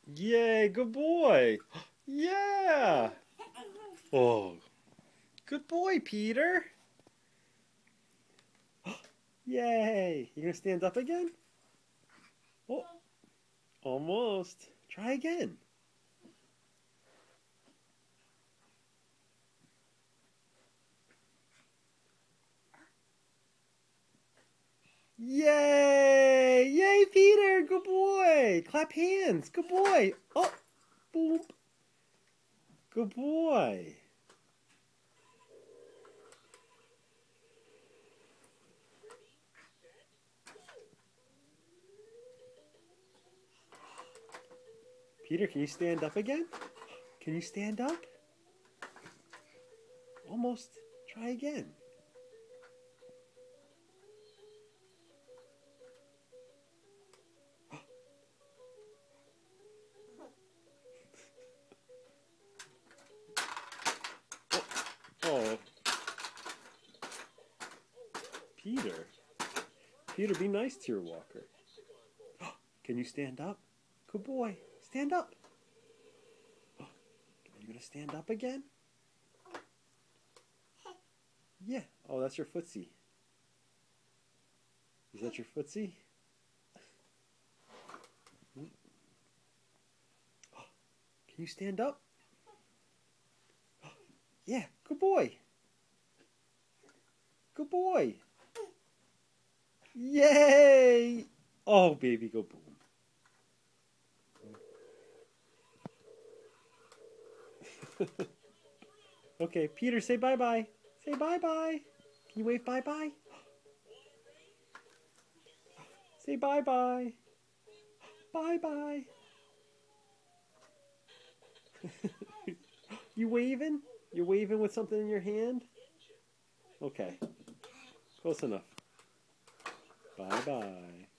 Yay, good boy. Yeah. Oh, good boy, Peter. Yay. You gonna stand up again? Oh, almost. Try again. Yay! Yay, Peter! Good boy! Clap hands! Good boy! Oh, boom! Good boy! Peter, can you stand up again? Can you stand up? Almost. Try again. Oh, Peter. Peter, be nice to your walker. Can you stand up? Good boy. Stand up. Are you going to stand up again? Yeah. Oh, that's your footsie. Is that your footsie? Can you stand up? Yeah. Good boy. Good boy. Yay! Oh, baby, go boom. Okay, Peter, say bye-bye. Say bye-bye. Can you wave bye-bye? Say bye-bye. Bye-bye. You waving? You're waving with something in your hand? Okay. Close enough. Bye-bye.